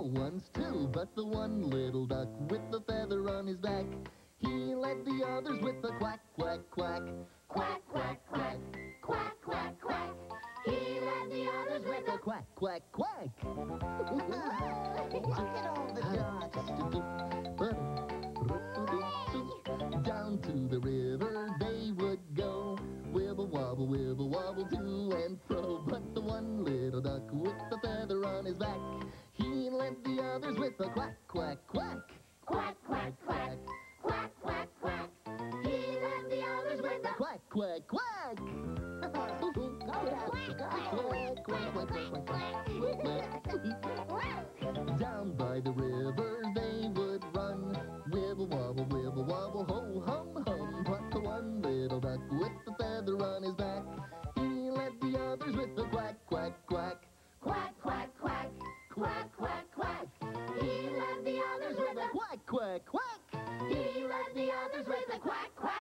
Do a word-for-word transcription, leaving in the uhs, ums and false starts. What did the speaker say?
little ones too, but the one little duck with the feather on his back, he led the others with a quack, quack, quack. Quack, quack, quack. Quack, quack, quack. He led the others with a quack, quack, quack. Look at all the ducks. Down to the river they would go, wibble wobble, wibble wobble, to and fro. But the one little duck with the feather on his back, he led the others with a quack, quack, quack. Quack, quack, quack. Quack, quack, quack. He led the others with a Quack, quack, quack. Go, ducks, go. Quack, quack, quack, quack, quack. Down by the river they would run, wibble wobble, wibble wobble, ho hum hum. But the one little duck with the feather on his back, he led the others with a quack, quack, quack. Quack, quack, quack. Quack, quack, quack. He led the others with a Quack, quack, quack. He led the others with a quack, quack.